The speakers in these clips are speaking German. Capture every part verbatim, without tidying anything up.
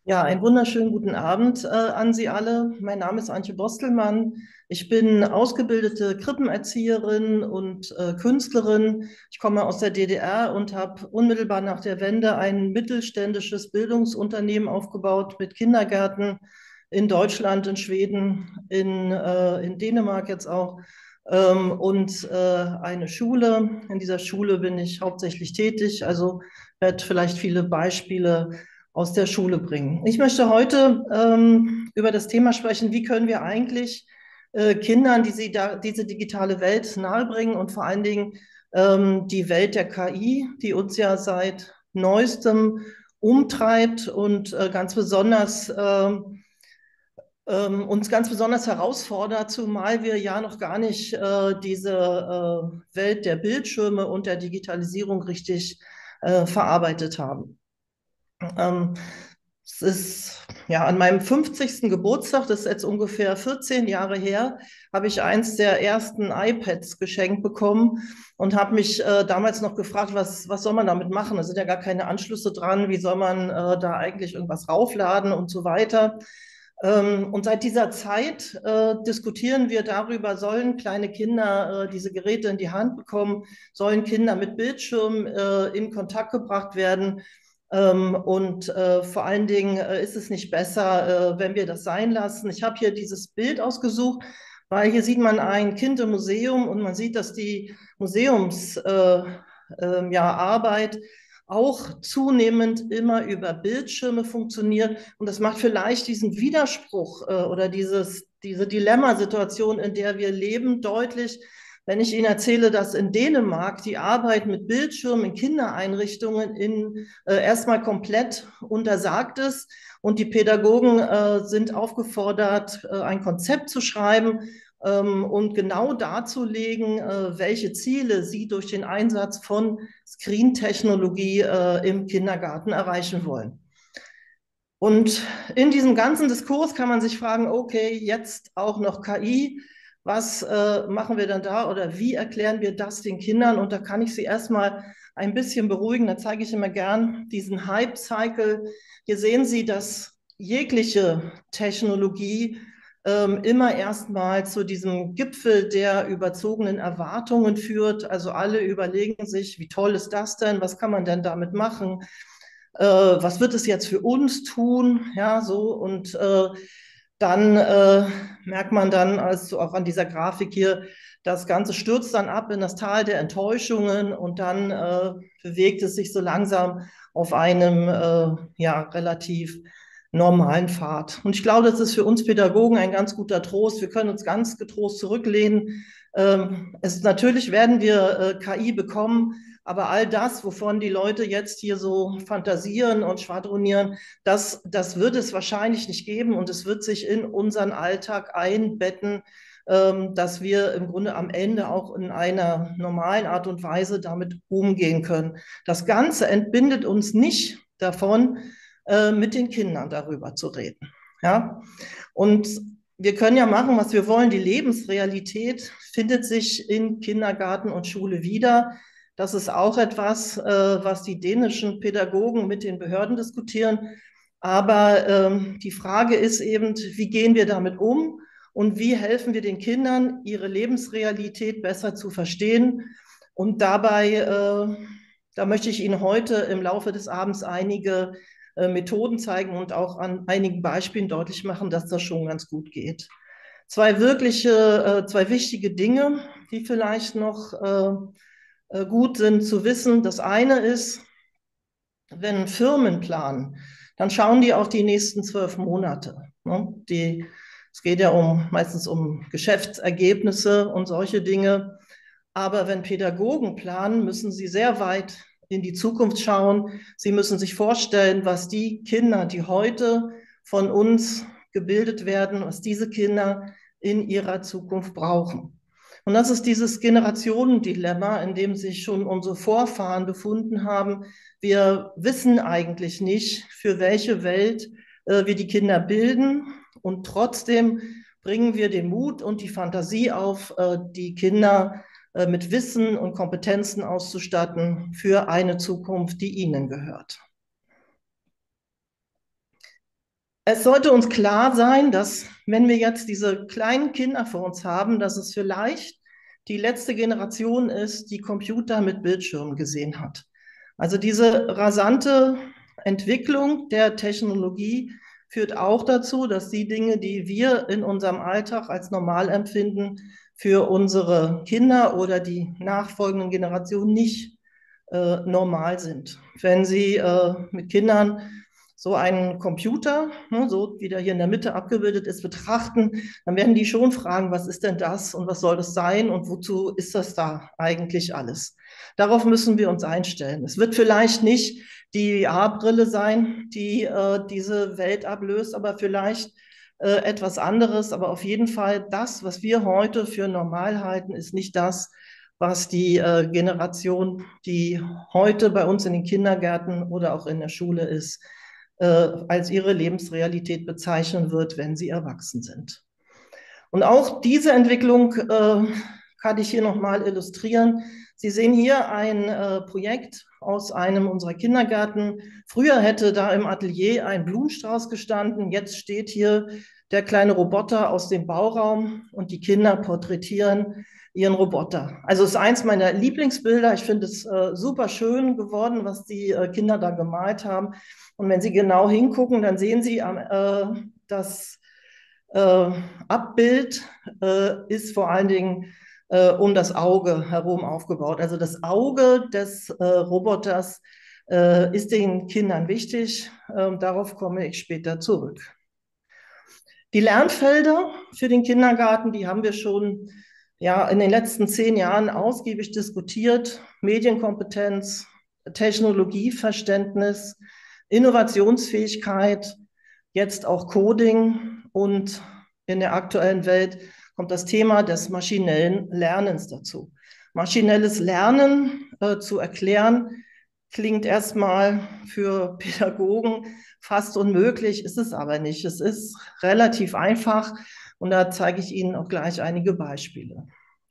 Ja, einen wunderschönen guten Abend äh, an Sie alle. Mein Name ist Antje Bostelmann. Ich bin ausgebildete Krippenerzieherin und äh, Künstlerin. Ich komme aus der D D R und habe unmittelbar nach der Wende ein mittelständisches Bildungsunternehmen aufgebaut mit Kindergärten in Deutschland, in Schweden, in, äh, in Dänemark jetzt auch ähm, und äh, eine Schule. In dieser Schule bin ich hauptsächlich tätig, also werde vielleicht viele Beispiele aus der Schule bringen. Ich möchte heute ähm, über das Thema sprechen, wie können wir eigentlich äh, Kindern diese, diese digitale Welt nahebringen und vor allen Dingen ähm, die Welt der K I, die uns ja seit neuestem umtreibt und äh, ganz besonders äh, ähm, uns ganz besonders herausfordert, zumal wir ja noch gar nicht äh, diese äh, Welt der Bildschirme und der Digitalisierung richtig äh, verarbeitet haben. Ähm, Es ist ja an meinem fünfzigsten Geburtstag, das ist jetzt ungefähr vierzehn Jahre her, habe ich eins der ersten iPads geschenkt bekommen und habe mich äh, damals noch gefragt, was, was soll man damit machen? Da sind ja gar keine Anschlüsse dran, wie soll man äh, da eigentlich irgendwas raufladen und so weiter. Ähm, und seit dieser Zeit äh, diskutieren wir darüber, sollen kleine Kinder äh, diese Geräte in die Hand bekommen, sollen Kinder mit Bildschirm äh, in Kontakt gebracht werden. Ähm, und äh, vor allen Dingen äh, ist es nicht besser, äh, wenn wir das sein lassen. Ich habe hier dieses Bild ausgesucht, weil hier sieht man ein Kind im Museum und man sieht, dass die Museumsarbeit äh, äh, ja, Arbeit auch zunehmend immer über Bildschirme funktioniert. Und das macht vielleicht diesen Widerspruch äh, oder dieses, diese Dilemmasituation, in der wir leben, deutlich, wenn ich Ihnen erzähle, dass in Dänemark die Arbeit mit Bildschirmen in Kindereinrichtungen in, äh, erstmal komplett untersagt ist und die Pädagogen äh, sind aufgefordert, äh, ein Konzept zu schreiben ähm, und genau darzulegen, äh, welche Ziele sie durch den Einsatz von Screen-Technologie äh, im Kindergarten erreichen wollen. Und in diesem ganzen Diskurs kann man sich fragen, okay, jetzt auch noch K I, was äh, machen wir dann da oder wie erklären wir das den Kindern? Und da kann ich Sie erstmal ein bisschen beruhigen. Da zeige ich immer gern diesen Hype-Cycle. Hier sehen Sie, dass jegliche Technologie ähm, immer erstmal zu diesem Gipfel der überzogenen Erwartungen führt. Also alle überlegen sich, wie toll ist das denn? Was kann man denn damit machen? Äh, was wird es jetzt für uns tun? Ja, so und äh, dann äh, merkt man dann, also auch an dieser Grafik hier, das Ganze stürzt dann ab in das Tal der Enttäuschungen und dann äh, bewegt es sich so langsam auf einem äh, ja, relativ normalen Pfad. Und ich glaube, das ist für uns Pädagogen ein ganz guter Trost. Wir können uns ganz getrost zurücklehnen. Ähm, es, natürlich werden wir äh, K I bekommen, aber all das, wovon die Leute jetzt hier so fantasieren und schwadronieren, das, das wird es wahrscheinlich nicht geben und es wird sich in unseren Alltag einbetten, ähm, dass wir im Grunde am Ende auch in einer normalen Art und Weise damit umgehen können. Das Ganze entbindet uns nicht davon, äh, mit den Kindern darüber zu reden. Ja? Und wir können ja machen, was wir wollen. Die Lebensrealität findet sich in Kindergarten und Schule wieder. Das ist auch etwas, äh, was die dänischen Pädagogen mit den Behörden diskutieren. Aber ähm, die Frage ist eben, wie gehen wir damit um und wie helfen wir den Kindern, ihre Lebensrealität besser zu verstehen? Und dabei, äh, da möchte ich Ihnen heute im Laufe des Abends einige äh, Methoden zeigen und auch an einigen Beispielen deutlich machen, dass das schon ganz gut geht. Zwei wirkliche, äh, zwei wichtige Dinge, die vielleicht noch äh, äh, gut sind zu wissen. Das eine ist, wenn Firmen planen, dann schauen die auch die nächsten zwölf Monate. Ne? Die, es geht ja um, meistens um Geschäftsergebnisse und solche Dinge. Aber wenn Pädagogen planen, müssen sie sehr weit in die Zukunft schauen. Sie müssen sich vorstellen, was die Kinder, die heute von uns gebildet werden, was diese Kinder in ihrer Zukunft brauchen. Und das ist dieses Generationendilemma, in dem sich schon unsere Vorfahren befunden haben. Wir wissen eigentlich nicht, für welche Welt äh, wir die Kinder bilden. Und trotzdem bringen wir den Mut und die Fantasie auf, äh, die Kinder äh, mit Wissen und Kompetenzen auszustatten für eine Zukunft, die ihnen gehört. Es sollte uns klar sein, dass wenn wir jetzt diese kleinen Kinder vor uns haben, dass es vielleicht die letzte Generation ist, die Computer mit Bildschirmen gesehen hat. Also diese rasante Entwicklung der Technologie führt auch dazu, dass die Dinge, die wir in unserem Alltag als normal empfinden, für unsere Kinder oder die nachfolgenden Generationen nicht äh, normal sind. Wenn Sie äh, mit Kindern so einen Computer, ne, so wie der hier in der Mitte abgebildet ist, betrachten, dann werden die schon fragen, was ist denn das und was soll das sein und wozu ist das da eigentlich alles? Darauf müssen wir uns einstellen. Es wird vielleicht nicht die V R-Brille sein, die äh, diese Welt ablöst, aber vielleicht äh, etwas anderes. Aber auf jeden Fall das, was wir heute für normal halten, ist nicht das, was die äh, Generation, die heute bei uns in den Kindergärten oder auch in der Schule ist, äh, als ihre Lebensrealität bezeichnen wird, wenn sie erwachsen sind. Und auch diese Entwicklung äh, kann ich hier nochmal illustrieren. Sie sehen hier ein äh, Projekt aus einem unserer Kindergärten. Früher hätte da im Atelier ein Blumenstrauß gestanden. Jetzt steht hier der kleine Roboter aus dem Bauraum und die Kinder porträtieren ihren Roboter. Also es ist eins meiner Lieblingsbilder. Ich finde es äh, super schön geworden, was die äh, Kinder da gemalt haben. Und wenn Sie genau hingucken, dann sehen Sie, äh, dass äh, Abbild äh, ist vor allen Dingen äh, um das Auge herum aufgebaut. Also das Auge des äh, Roboters äh, ist den Kindern wichtig. Ähm, darauf komme ich später zurück. Die Lernfelder für den Kindergarten, die haben wir schon ja, in den letzten zehn Jahren ausgiebig diskutiert. Medienkompetenz, Technologieverständnis, Innovationsfähigkeit, jetzt auch Coding und in der aktuellen Welt kommt das Thema des maschinellen Lernens dazu. Maschinelles Lernen äh, zu erklären, klingt erstmal für Pädagogen fast unmöglich, ist es aber nicht. Es ist relativ einfach und da zeige ich Ihnen auch gleich einige Beispiele.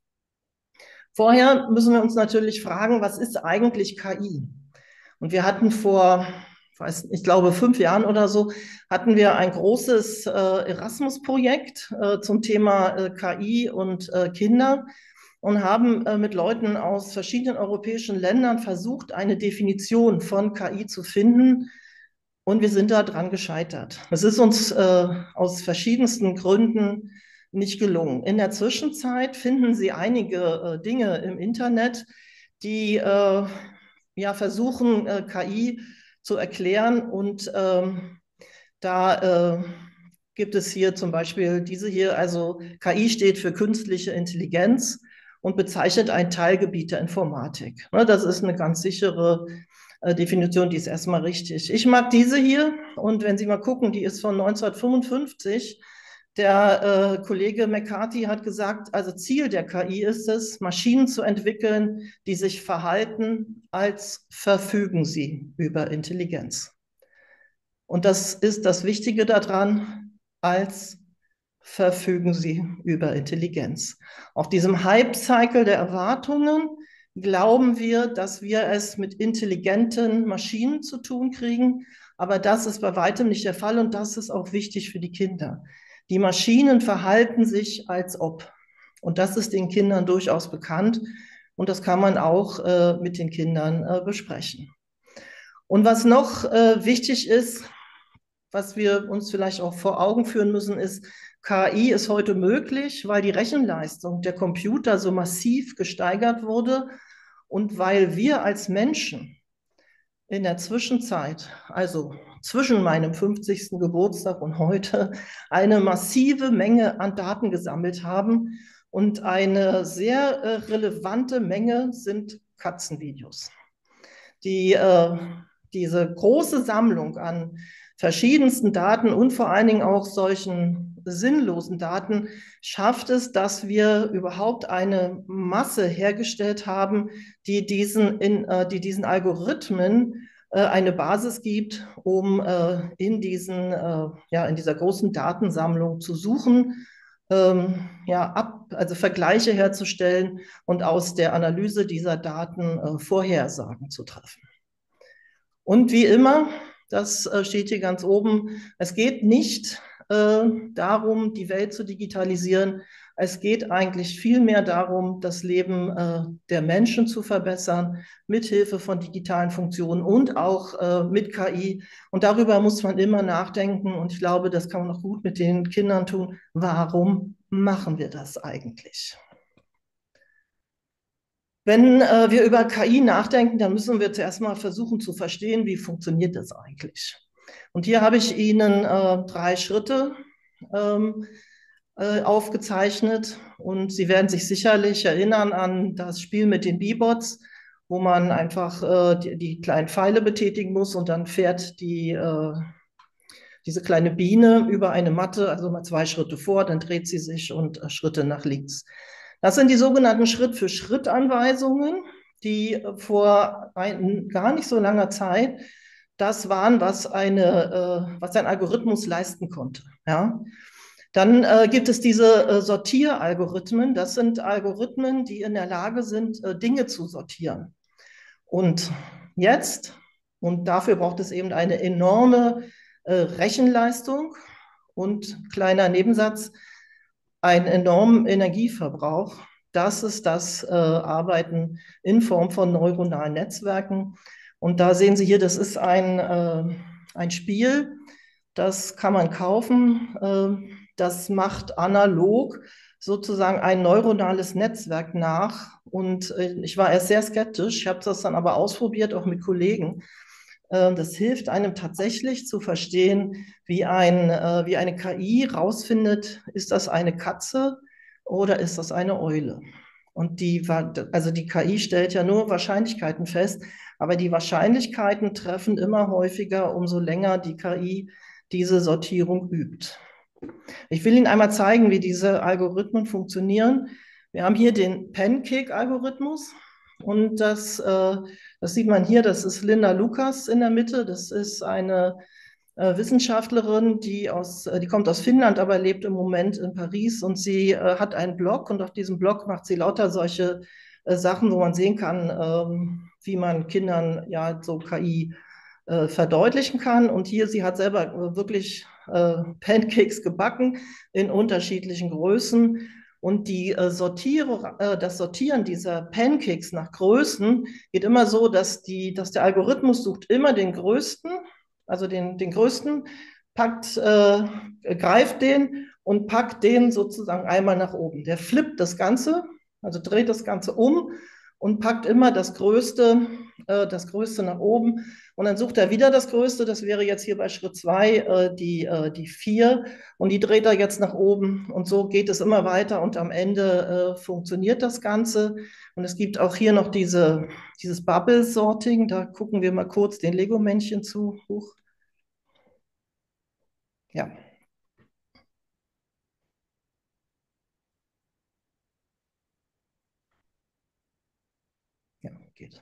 Vorher müssen wir uns natürlich fragen, was ist eigentlich K I? Und wir hatten vor, weiß, ich glaube, fünf Jahren oder so, hatten wir ein großes äh, Erasmus-Projekt äh, zum Thema äh, K I und äh, Kinder und haben äh, mit Leuten aus verschiedenen europäischen Ländern versucht, eine Definition von K I zu finden. Und wir sind daran gescheitert. Es ist uns äh, aus verschiedensten Gründen nicht gelungen. In der Zwischenzeit finden Sie einige äh, Dinge im Internet, die äh, ja, versuchen, äh, K I zu erklären. Und ähm, da äh, gibt es hier zum Beispiel diese hier, also K I steht für künstliche Intelligenz und bezeichnet ein Teilgebiet der Informatik. Ne, das ist eine ganz sichere äh, Definition, die ist erstmal richtig. Ich mag diese hier und wenn Sie mal gucken, die ist von neunzehnhundertfünfundfünfzig. Der äh, Kollege McCarthy hat gesagt, also Ziel der K I ist es, Maschinen zu entwickeln, die sich verhalten, als verfügen sie über Intelligenz. Und das ist das Wichtige daran, als verfügen sie über Intelligenz. Auf diesem Hype-Cycle der Erwartungen glauben wir, dass wir es mit intelligenten Maschinen zu tun kriegen, aber das ist bei weitem nicht der Fall und das ist auch wichtig für die Kinder. Die Maschinen verhalten sich als ob. Und das ist den Kindern durchaus bekannt und das kann man auch äh, mit den Kindern äh, besprechen. Und was noch äh, wichtig ist, was wir uns vielleicht auch vor Augen führen müssen, ist, K I ist heute möglich, weil die Rechenleistung der Computer so massiv gesteigert wurde und weil wir als Menschen in der Zwischenzeit, also zwischen meinem fünfzigsten Geburtstag und heute, eine massive Menge an Daten gesammelt haben. Und eine sehr äh, relevante Menge sind Katzenvideos. Die, äh, diese große Sammlung an verschiedensten Daten und vor allen Dingen auch solchen sinnlosen Daten schafft es, dass wir überhaupt eine Masse hergestellt haben, die diesen, in, äh, die diesen Algorithmen äh, eine Basis gibt, um äh, in, diesen, äh, ja, in dieser großen Datensammlung zu suchen, ähm, ja, ab, also Vergleiche herzustellen und aus der Analyse dieser Daten äh, Vorhersagen zu treffen. Und wie immer, das äh, steht hier ganz oben. Es geht nicht äh, darum, die Welt zu digitalisieren. Es geht eigentlich vielmehr darum, das Leben äh, der Menschen zu verbessern, mithilfe von digitalen Funktionen und auch äh, mit K I. Und darüber muss man immer nachdenken. Und ich glaube, das kann man auch gut mit den Kindern tun. Warum machen wir das eigentlich? Wenn äh, wir über K I nachdenken, dann müssen wir zuerst mal versuchen zu verstehen, wie funktioniert das eigentlich. Und hier habe ich Ihnen äh, drei Schritte ähm, äh, aufgezeichnet. Und Sie werden sich sicherlich erinnern an das Spiel mit den B-Bots, wo man einfach äh, die, die kleinen Pfeile betätigen muss und dann fährt die, äh, diese kleine Biene über eine Matte, also mal zwei Schritte vor, dann dreht sie sich und äh, Schritte nach links. Das sind die sogenannten Schritt-für-Schritt-Anweisungen, die äh, vor ein, gar nicht so langer Zeit das waren, was, eine, äh, was ein Algorithmus leisten konnte. Ja? Dann äh, gibt es diese äh, Sortieralgorithmen. Das sind Algorithmen, die in der Lage sind, äh, Dinge zu sortieren. Und jetzt, und dafür braucht es eben eine enorme äh, Rechenleistung und kleiner Nebensatz, einen enormen Energieverbrauch. Das ist das äh, Arbeiten in Form von neuronalen Netzwerken. Und da sehen Sie hier, das ist ein, äh, ein Spiel, das kann man kaufen. Äh, das macht analog sozusagen ein neuronales Netzwerk nach. Und äh, ich war erst sehr skeptisch, ich habe das dann aber ausprobiert, auch mit Kollegen. Äh, das hilft einem tatsächlich zu verstehen, wie, ein, äh, wie eine K I rausfindet, ist das eine Katze oder ist das eine Eule? Und die, also die K I stellt ja nur Wahrscheinlichkeiten fest, aber die Wahrscheinlichkeiten treffen immer häufiger, umso länger die K I diese Sortierung übt. Ich will Ihnen einmal zeigen, wie diese Algorithmen funktionieren. Wir haben hier den Pancake-Algorithmus und das, äh, das sieht man hier, das ist Linda Lukas in der Mitte. Das ist eine äh, Wissenschaftlerin, die, aus, äh, die kommt aus Finnland, aber lebt im Moment in Paris und sie äh, hat einen Blog und auf diesem Blog macht sie lauter solche äh, Sachen, wo man sehen kann, ähm, wie man Kindern ja so K I äh, verdeutlichen kann. Und hier, sie hat selber äh, wirklich äh, Pancakes gebacken in unterschiedlichen Größen. Und die äh, Sortiere, äh, das Sortieren dieser Pancakes nach Größen geht immer so, dass, die, dass der Algorithmus sucht immer den größten, also den, den größten, packt, äh, greift den und packt den sozusagen einmal nach oben. Der flippt das Ganze, also dreht das Ganze um und packt immer das Größte, äh, das Größte nach oben. Und dann sucht er wieder das Größte, das wäre jetzt hier bei Schritt zwei äh, die, äh, die vier und die dreht er jetzt nach oben und so geht es immer weiter und am Ende äh, funktioniert das Ganze. Und es gibt auch hier noch diese, dieses Bubble-Sorting, da gucken wir mal kurz den Lego-Männchen zu. Huch. Ja. Ja, geht.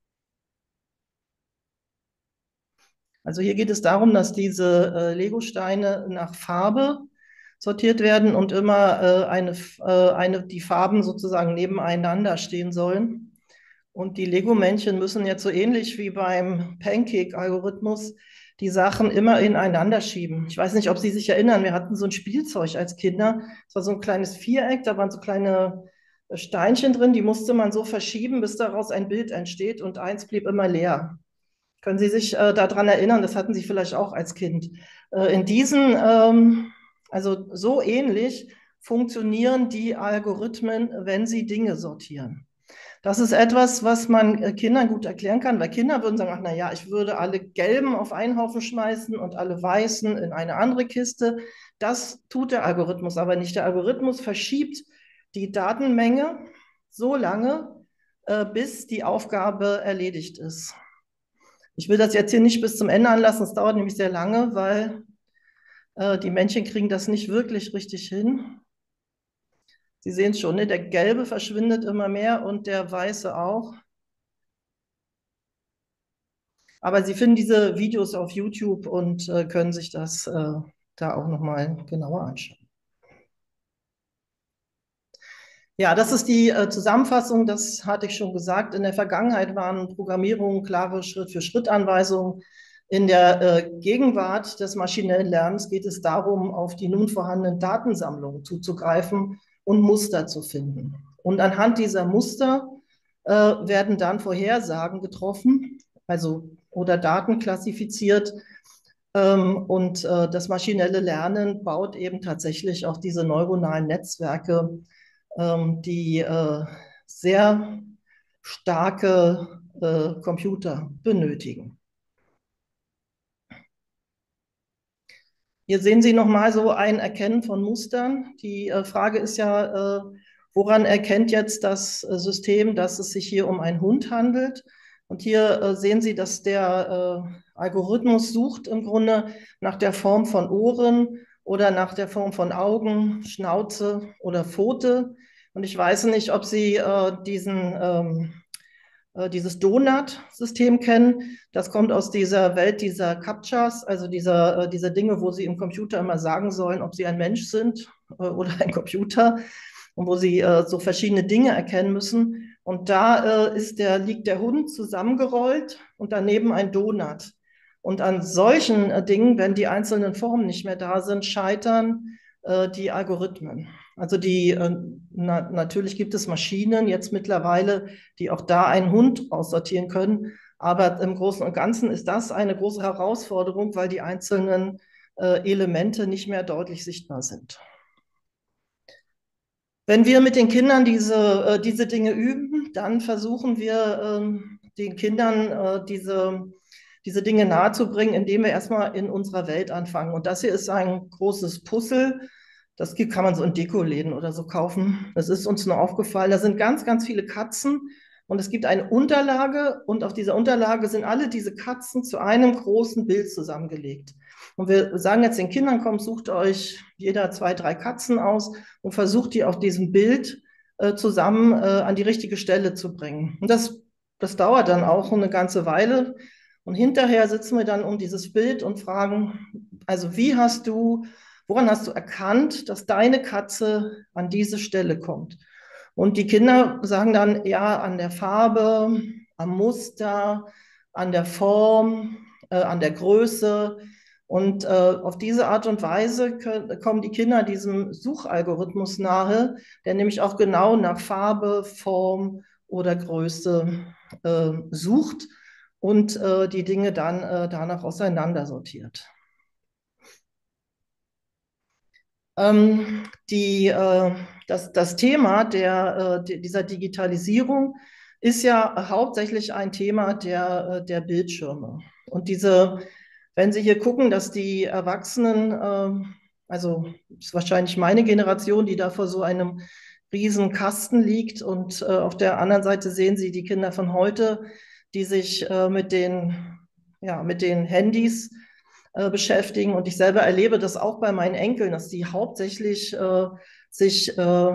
Also hier geht es darum, dass diese äh, Lego-Steine nach Farbe sortiert werden und immer äh, eine, äh, eine, die Farben sozusagen nebeneinander stehen sollen. Und die Lego-Männchen müssen jetzt so ähnlich wie beim Pancake-Algorithmus die Sachen immer ineinander schieben. Ich weiß nicht, ob Sie sich erinnern, wir hatten so ein Spielzeug als Kinder. Es war so ein kleines Viereck, da waren so kleine Steinchen drin, die musste man so verschieben, bis daraus ein Bild entsteht und eins blieb immer leer. Können Sie sich äh, daran erinnern? Das hatten Sie vielleicht auch als Kind. Äh, in diesen, ähm, also so ähnlich funktionieren die Algorithmen, wenn sie Dinge sortieren. Das ist etwas, was man äh, Kindern gut erklären kann, weil Kinder würden sagen, ach na ja, ich würde alle Gelben auf einen Haufen schmeißen und alle Weißen in eine andere Kiste. Das tut der Algorithmus aber nicht. Der Algorithmus verschiebt die Datenmenge so lange, äh, bis die Aufgabe erledigt ist. Ich will das jetzt hier nicht bis zum Ende anlassen, es dauert nämlich sehr lange, weil äh, die Männchen kriegen das nicht wirklich richtig hin. Sie sehen es schon, ne? Der Gelbe verschwindet immer mehr und der Weiße auch. Aber Sie finden diese Videos auf YouTube und äh, können sich das äh, da auch nochmal genauer anschauen. Ja, das ist die äh, Zusammenfassung, das hatte ich schon gesagt. In der Vergangenheit waren Programmierungen klare Schritt-für-Schritt-Anweisungen. In der äh, Gegenwart des maschinellen Lernens geht es darum, auf die nun vorhandenen Datensammlungen zuzugreifen und Muster zu finden. Und anhand dieser Muster äh, werden dann Vorhersagen getroffen, also oder Daten klassifiziert. Ähm, und äh, das maschinelle Lernen baut eben tatsächlich auch diese neuronalen Netzwerke, ähm, die äh, sehr starke äh, Computer benötigen. Hier sehen Sie nochmal so ein Erkennen von Mustern. Die äh, Frage ist ja, äh, woran erkennt jetzt das äh, System, dass es sich hier um einen Hund handelt? Und hier äh, sehen Sie, dass der äh, Algorithmus sucht im Grunde nach der Form von Ohren oder nach der Form von Augen, Schnauze oder Pfote. Und ich weiß nicht, ob Sie äh, diesen ähm, äh, dieses Donut-System kennen. Das kommt aus dieser Welt dieser Captchas, also dieser, äh, dieser Dinge, wo sie im Computer immer sagen sollen, ob sie ein Mensch sind äh, oder ein Computer und wo sie äh, so verschiedene Dinge erkennen müssen. Und da äh, ist der, liegt der Hund zusammengerollt und daneben ein Donut. Und an solchen äh, Dingen, wenn die einzelnen Formen nicht mehr da sind, scheitern äh, die Algorithmen. Also die, äh, na, natürlich gibt es Maschinen jetzt mittlerweile, die auch da einen Hund aussortieren können. Aber im Großen und Ganzen ist das eine große Herausforderung, weil die einzelnen äh, Elemente nicht mehr deutlich sichtbar sind. Wenn wir mit den Kindern diese, äh, diese Dinge üben, dann versuchen wir ähm, den Kindern äh, diese, diese Dinge nahezubringen, indem wir erstmal in unserer Welt anfangen. Und das hier ist ein großes Puzzle. Das gibt, kann man so in Dekoläden oder so kaufen. Das ist uns nur aufgefallen. Da sind ganz, ganz viele Katzen und es gibt eine Unterlage und auf dieser Unterlage sind alle diese Katzen zu einem großen Bild zusammengelegt. Und wir sagen jetzt den Kindern, komm, sucht euch jeder zwei, drei Katzen aus und versucht die auf diesem Bild äh, zusammen äh, an die richtige Stelle zu bringen. Und das, das dauert dann auch eine ganze Weile. Und hinterher sitzen wir dann um dieses Bild und fragen, also wie hast du, woran hast du erkannt, dass deine Katze an diese Stelle kommt? Und die Kinder sagen dann, ja, an der Farbe, am Muster, an der Form, äh, an der Größe. Und äh, auf diese Art und Weise können, kommen die Kinder diesem Suchalgorithmus nahe, der nämlich auch genau nach Farbe, Form oder Größe äh, sucht und äh, die Dinge dann äh, danach auseinandersortiert. Ähm, die, äh, das, das Thema der, äh, dieser Digitalisierung ist ja hauptsächlich ein Thema der, äh, der Bildschirme. Und diese, wenn Sie hier gucken, dass die Erwachsenen, äh, also ist wahrscheinlich meine Generation, die da vor so einem riesen Kasten liegt, und äh, auf der anderen Seite sehen Sie die Kinder von heute, die sich äh, mit den, ja, mit den Handys äh, beschäftigen. Und ich selber erlebe das auch bei meinen Enkeln, dass die hauptsächlich äh, sich, äh,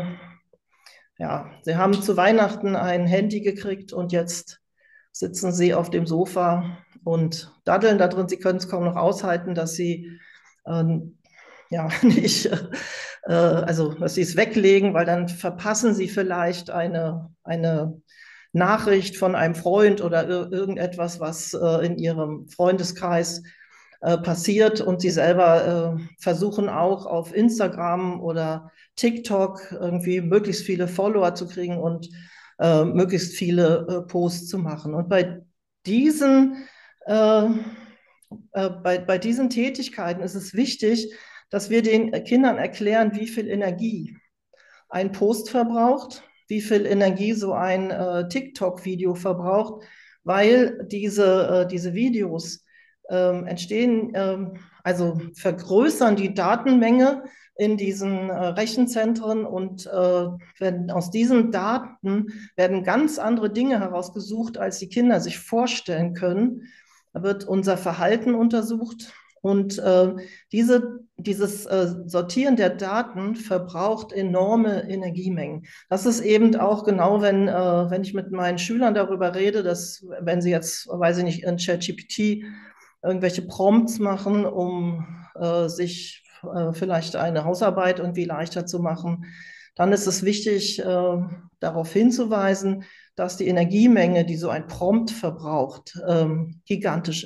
ja, sie haben zu Weihnachten ein Handy gekriegt und jetzt sitzen sie auf dem Sofa und daddeln da drin. Sie können es kaum noch aushalten, dass sie ähm, ja nicht, äh, also dass sie es weglegen, weil dann verpassen sie vielleicht eine, eine Nachricht von einem Freund oder ir irgendetwas, was äh, in ihrem Freundeskreis äh, passiert, und sie selber äh, versuchen auch auf Instagram oder TikTok irgendwie möglichst viele Follower zu kriegen und äh, möglichst viele äh, Posts zu machen. Und bei diesen, äh, äh, bei, bei diesen Tätigkeiten ist es wichtig, dass wir den Kindern erklären, wie viel Energie ein Post verbraucht, wie viel Energie so ein äh, TikTok-Video verbraucht, weil diese, äh, diese Videos ähm, entstehen, ähm, also vergrößern die Datenmenge in diesen äh, Rechenzentren, und äh, werden, aus diesen Daten werden ganz andere Dinge herausgesucht, als die Kinder sich vorstellen können. Da wird unser Verhalten untersucht, und äh, diese, dieses äh, Sortieren der Daten verbraucht enorme Energiemengen. Das ist eben auch genau, wenn, äh, wenn ich mit meinen Schülern darüber rede, dass, wenn sie jetzt, weiß ich nicht, in ChatGPT irgendwelche Prompts machen, um äh, sich äh, vielleicht eine Hausarbeit irgendwie leichter zu machen, dann ist es wichtig, äh, darauf hinzuweisen, dass die Energiemenge, die so ein Prompt verbraucht, ähm, gigantisch ist.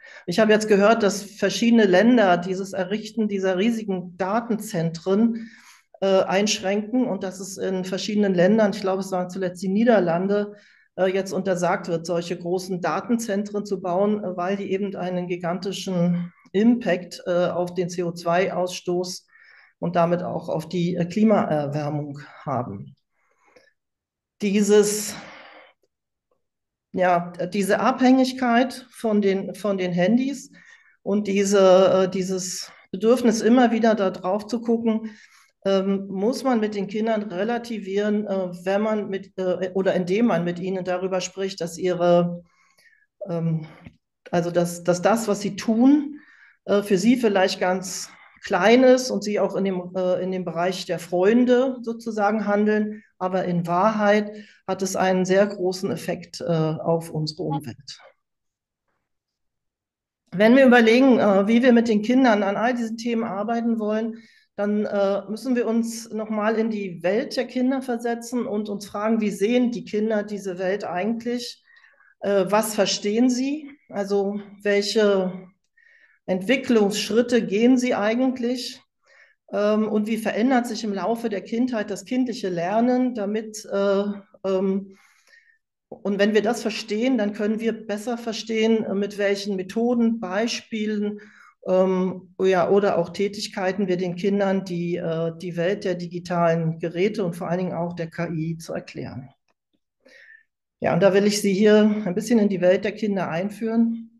Ich habe jetzt gehört, dass verschiedene Länder dieses Errichten dieser riesigen Datenzentren äh, einschränken und dass es in verschiedenen Ländern, ich glaube, es waren zuletzt die Niederlande, äh, jetzt untersagt wird, solche großen Datenzentren zu bauen, äh, weil die eben einen gigantischen Impact äh, auf den C O zwei Ausstoß und damit auch auf die äh, Klimaerwärmung haben. Dieses ja, diese Abhängigkeit von den, von den Handys und diese, äh, dieses Bedürfnis, immer wieder da drauf zu gucken, ähm, muss man mit den Kindern relativieren, äh, wenn man mit, äh, oder indem man mit ihnen darüber spricht, dass ihre, ähm, also dass, dass das, was sie tun, äh, für sie vielleicht ganz klein ist und sie auch in dem, äh, in dem Bereich der Freunde sozusagen handeln, aber in Wahrheit hat es einen sehr großen Effekt äh, auf unsere Umwelt. Wenn wir überlegen, äh, wie wir mit den Kindern an all diesen Themen arbeiten wollen, dann äh, müssen wir uns nochmal in die Welt der Kinder versetzen und uns fragen, wie sehen die Kinder diese Welt eigentlich? Äh, was verstehen sie? Also welche Entwicklungsschritte gehen sie eigentlich? Ähm, und wie verändert sich im Laufe der Kindheit das kindliche Lernen, damit äh, ähm, und wenn wir das verstehen, dann können wir besser verstehen, äh, mit welchen Methoden, Beispielen ähm, ja, oder auch Tätigkeiten wir den Kindern die, äh, die Welt der digitalen Geräte und vor allen Dingen auch der K I zu erklären. Ja, und da will ich Sie hier ein bisschen in die Welt der Kinder einführen.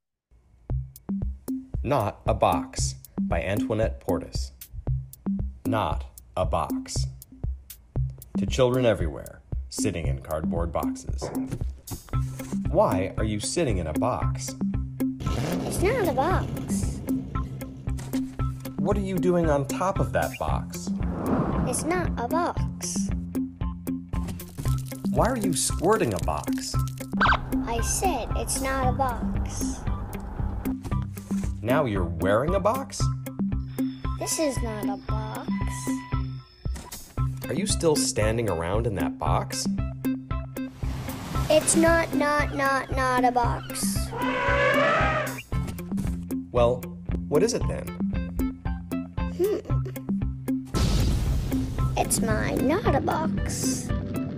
Not a Box by Antoinette Portis. Not a box. To children everywhere, sitting in cardboard boxes. Why are you sitting in a box? It's not a box. What are you doing on top of that box? It's not a box. Why are you squirting a box? I said it's not a box. Now you're wearing a box? This is not a box. Are you still standing around in that box? It's not, not, not, not a box. Well, what is it then? Hmm. It's mine, not a box.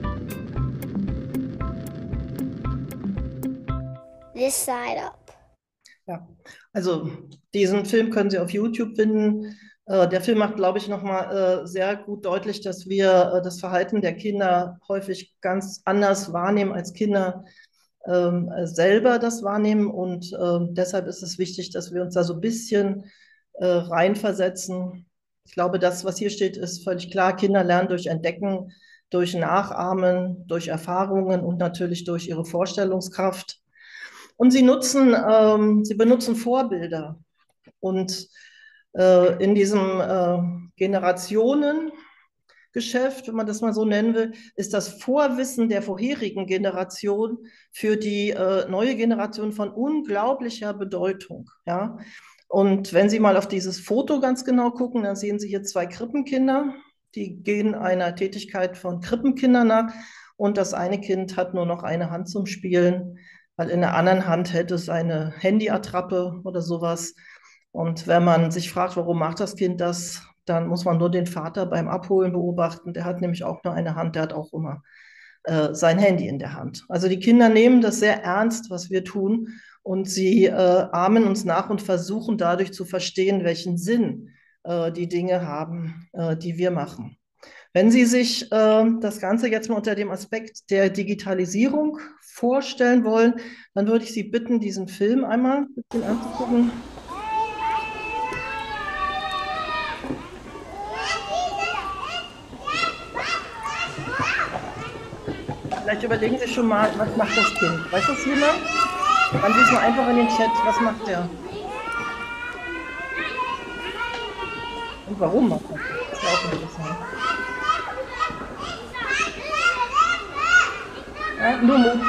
This side up. Ja, also diesen Film können Sie auf YouTube finden. Äh, der Film macht, glaube ich, nochmal äh, sehr gut deutlich, dass wir äh, das Verhalten der Kinder häufig ganz anders wahrnehmen, als Kinder ähm, selber das wahrnehmen. Und ähm, deshalb ist es wichtig, dass wir uns da so ein bisschen äh, reinversetzen. Ich glaube, das, was hier steht, ist völlig klar. Kinder lernen durch Entdecken, durch Nachahmen, durch Erfahrungen und natürlich durch ihre Vorstellungskraft. Und sie nutzen, ähm, sie benutzen Vorbilder. Und äh, in diesem äh, Generationengeschäft, wenn man das mal so nennen will, ist das Vorwissen der vorherigen Generation für die äh, neue Generation von unglaublicher Bedeutung. Ja? Und wenn Sie mal auf dieses Foto ganz genau gucken, dann sehen Sie hier zwei Krippenkinder, die gehen einer Tätigkeit von Krippenkindern nach. Und das eine Kind hat nur noch eine Hand zum Spielen, weil in der anderen Hand hält es eine Handyattrappe oder sowas. Und wenn man sich fragt, warum macht das Kind das, dann muss man nur den Vater beim Abholen beobachten. Der hat nämlich auch nur eine Hand, der hat auch immer äh, sein Handy in der Hand. Also die Kinder nehmen das sehr ernst, was wir tun. Und sie äh, ahmen uns nach und versuchen dadurch zu verstehen, welchen Sinn äh, die Dinge haben, äh, die wir machen. Wenn Sie sich äh, das Ganze jetzt mal unter dem Aspekt der Digitalisierung vorstellen wollen, dann würde ich Sie bitten, diesen Film einmal ein bisschen anzugucken. Vielleicht überlegen Sie schon mal, was macht das Kind? Weiß das jemand? Dann Sie es mal einfach in den Chat, was macht der? Und warum macht das? Das ist ja auch interessant. Ja, nur Mut.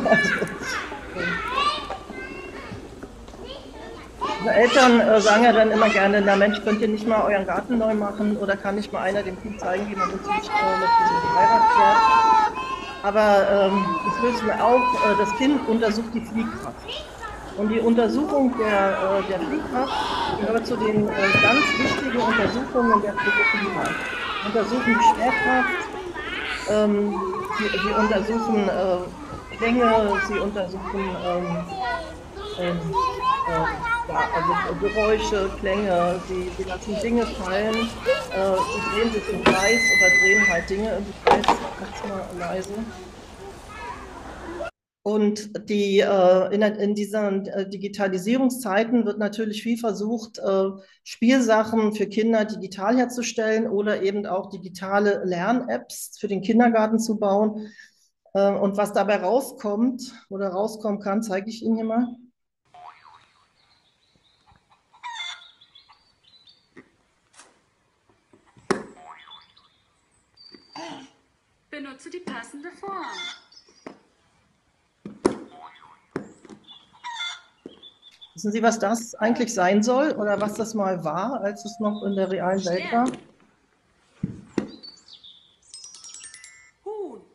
Also, Eltern äh, sagen ja dann immer gerne, na Mensch, könnt ihr nicht mal euren Garten neu machen oder kann nicht mal einer dem Kind zeigen, wie man das nicht äh, mit diesem Fahrrad fährt. Aber ähm, das wissen wir auch, äh, das Kind untersucht die Fliehkraft. Und die Untersuchung der, äh, der Fliehkraft gehört zu den äh, ganz wichtigen Untersuchungen der Psychophiliker. Sie untersuchen die Schwerkraft, ähm, sie, sie untersuchen äh, Klänge, sie untersuchen ähm, ähm, ähm, ja, also Geräusche, Klänge, sie, sie lassen Dinge fallen, äh, sie drehen sich im Kreis oder drehen halt Dinge im Kreis. Mach's mal leise. Und die, äh, in, in diesen äh, Digitalisierungszeiten wird natürlich viel versucht, äh, Spielsachen für Kinder digital herzustellen oder eben auch digitale Lern-Apps für den Kindergarten zu bauen. Äh, und was dabei rauskommt oder rauskommen kann, zeige ich Ihnen hier mal. Benutze die passende Form. Wissen Sie, was das eigentlich sein soll oder was das mal war, als es noch in der realen Welt war? Huhn.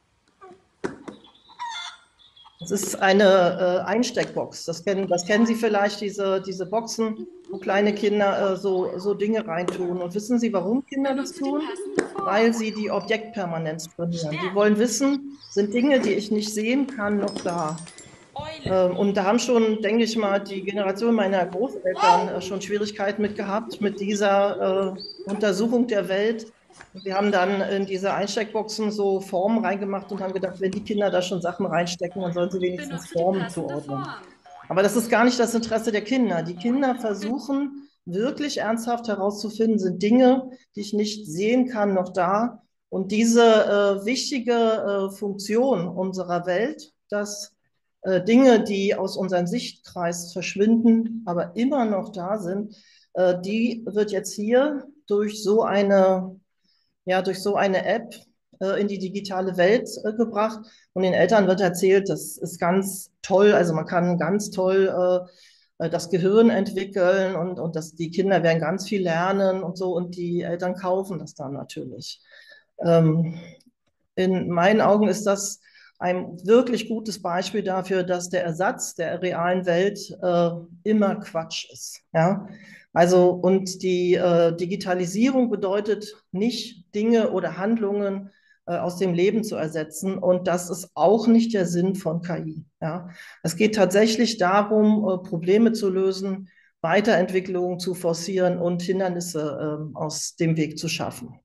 Das ist eine äh, Einsteckbox. Das kennen, das kennen Sie vielleicht, diese, diese Boxen, wo kleine Kinder äh, so, so Dinge reintun. Und wissen Sie, warum Kinder das Benutze die tun? passende Form. Weil sie die Objektpermanenz trainieren. Die wollen wissen, sind Dinge, die ich nicht sehen kann, noch da? Eule. Ähm, und da haben schon, denke ich mal, die Generation meiner Großeltern äh, schon Schwierigkeiten mit gehabt, mit dieser äh, Untersuchung der Welt. Wir haben dann in diese Einsteckboxen so Formen reingemacht und haben gedacht, wenn die Kinder da schon Sachen reinstecken, dann sollen sie wenigstens Benutze die Formen passende zuordnen. Form. Aber das ist gar nicht das Interesse der Kinder. Die Kinder versuchen wirklich ernsthaft herauszufinden, sind Dinge, die ich nicht sehen kann, noch da? Und diese äh, wichtige äh, Funktion unserer Welt, dass äh, Dinge, die aus unserem Sichtkreis verschwinden, aber immer noch da sind, äh, die wird jetzt hier durch so eine, ja, durch so eine App äh, in die digitale Welt äh, gebracht. Und den Eltern wird erzählt, das ist ganz toll, also man kann ganz toll äh, das Gehirn entwickeln und, und das, die Kinder werden ganz viel lernen und so und die Eltern kaufen das dann natürlich. Ähm, in meinen Augen ist das ein wirklich gutes Beispiel dafür, dass der Ersatz der realen Welt äh, immer Quatsch ist. Ja? Also, und die äh, Digitalisierung bedeutet nicht, Dinge oder Handlungen äh, aus dem Leben zu ersetzen. Und das ist auch nicht der Sinn von K I. Ja? Es geht tatsächlich darum, äh, Probleme zu lösen, Weiterentwicklungen zu forcieren und Hindernisse äh, aus dem Weg zu schaffen.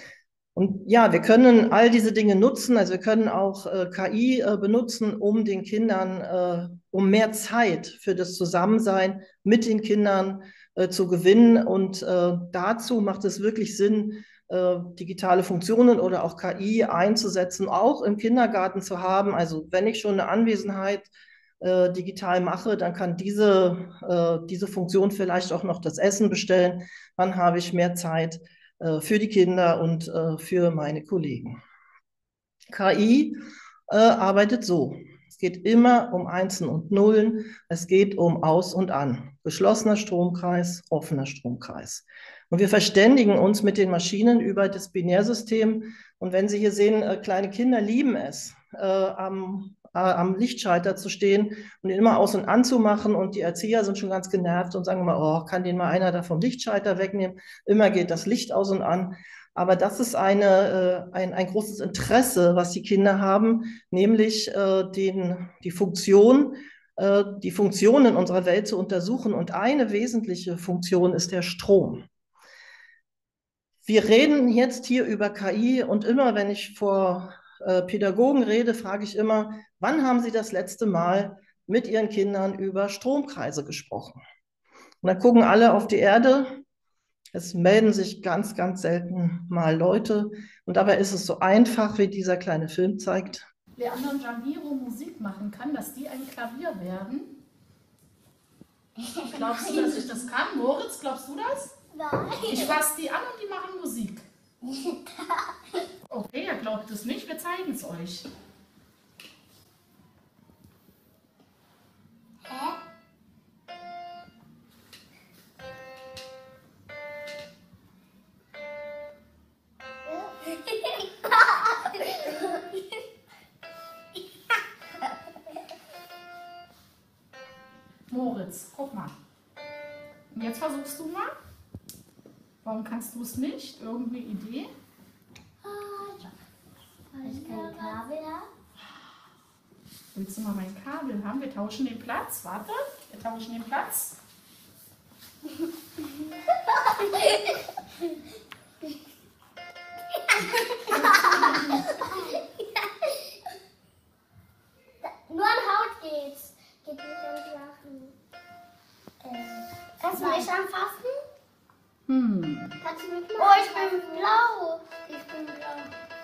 Und ja, wir können all diese Dinge nutzen. Also wir können auch äh, K I äh, benutzen, um den Kindern, äh, um mehr Zeit für das Zusammensein mit den Kindern äh, zu gewinnen. Und äh, dazu macht es wirklich Sinn, äh, digitale Funktionen oder auch K I einzusetzen, auch im Kindergarten zu haben. Also wenn ich schon eine Anwesenheit äh, digital mache, dann kann diese, äh, diese Funktion vielleicht auch noch das Essen bestellen. Dann habe ich mehr Zeit für die Kinder und äh, für meine Kollegen. K I äh, arbeitet so. Es geht immer um Einsen und Nullen. Es geht um Aus und An. Geschlossener Stromkreis, offener Stromkreis. Und wir verständigen uns mit den Maschinen über das Binärsystem. Und wenn Sie hier sehen, äh, kleine Kinder lieben es, äh, am, äh, am Lichtschalter zu stehen und ihn immer aus und an zu machen. Und die Erzieher sind schon ganz genervt und sagen immer, oh, kann den mal einer da vom Lichtschalter wegnehmen? Immer geht das Licht aus und an. Aber das ist eine, äh, ein, ein großes Interesse, was die Kinder haben, nämlich äh, den, die Funktion, äh, die Funktionen unserer Welt zu untersuchen. Und eine wesentliche Funktion ist der Strom. Wir reden jetzt hier über K I und immer, wenn ich vor äh, Pädagogen rede, frage ich immer, wann haben Sie das letzte Mal mit Ihren Kindern über Stromkreise gesprochen? Und dann gucken alle auf die Erde. Es melden sich ganz, ganz selten mal Leute. Und dabei ist es so einfach, wie dieser kleine Film zeigt. Leander und Jamiro Musik machen kann, dass die ein Klavier werden? Glaubst du, dass ich das kann? Moritz, glaubst du das? Nein. Ich fasse die an und die machen Musik. Okay, ihr glaubt es nicht, wir zeigen es euch. Hä? Guck mal. Und jetzt versuchst du mal. Warum kannst du es nicht? Irgendeine Idee? Weil ich kein Kabel habe. Willst du mal mein Kabel haben? Wir tauschen den Platz. Warte, wir tauschen den Platz. Nur an Haut geht's. Geht nicht an Sachen. Ähm, Kannst du mich anfassen? Hm. Kannst du mich mal Oh, ich bin blau. Ich bin blau.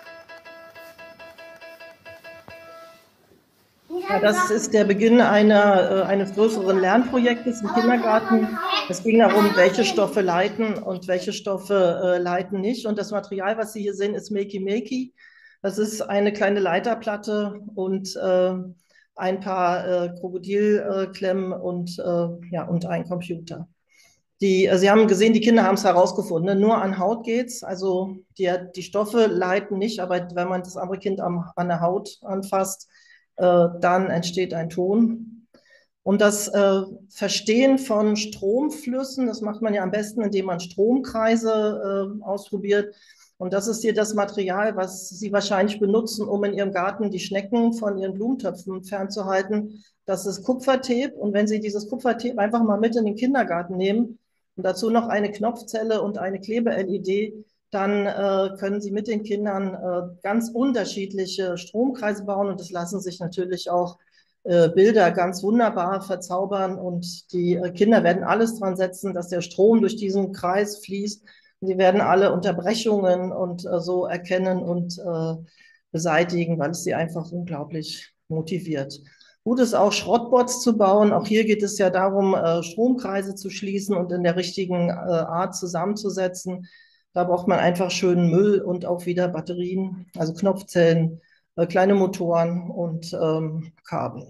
Ja, das ist der Beginn einer, äh, eines größeren Lernprojektes im Kindergarten. Es ging darum, welche Stoffe leiten und welche Stoffe äh, leiten nicht. Und das Material, was Sie hier sehen, ist Makey Makey. Das ist eine kleine Leiterplatte und äh, ein paar äh, Krokodilklemmen und, äh, ja, und ein Computer. Die, äh, Sie haben gesehen, die Kinder haben es herausgefunden. Ne? Nur an Haut geht's. Also die, die Stoffe leiten nicht, aber wenn man das andere Kind am, an der Haut anfasst, äh, dann entsteht ein Ton. Und das äh, Verstehen von Stromflüssen, das macht man ja am besten, indem man Stromkreise äh, ausprobiert. Und das ist hier das Material, was Sie wahrscheinlich benutzen, um in Ihrem Garten die Schnecken von Ihren Blumentöpfen fernzuhalten. Das ist Kupfertape. Und wenn Sie dieses Kupfertape einfach mal mit in den Kindergarten nehmen und dazu noch eine Knopfzelle und eine Klebe-L E D, dann äh, können Sie mit den Kindern äh, ganz unterschiedliche Stromkreise bauen. Und das lassen sich natürlich auch äh, Bilder ganz wunderbar verzaubern. Und die äh, Kinder werden alles dran setzen, dass der Strom durch diesen Kreis fließt. Und sie werden alle Unterbrechungen und äh, so erkennen und äh, beseitigen, weil es sie einfach unglaublich motiviert. Gut ist auch, Schrottbots zu bauen. Auch hier geht es ja darum, äh, Stromkreise zu schließen und in der richtigen äh, Art zusammenzusetzen. Da braucht man einfach schönen Müll und auch wieder Batterien, also Knopfzellen, äh, kleine Motoren und ähm, Kabel.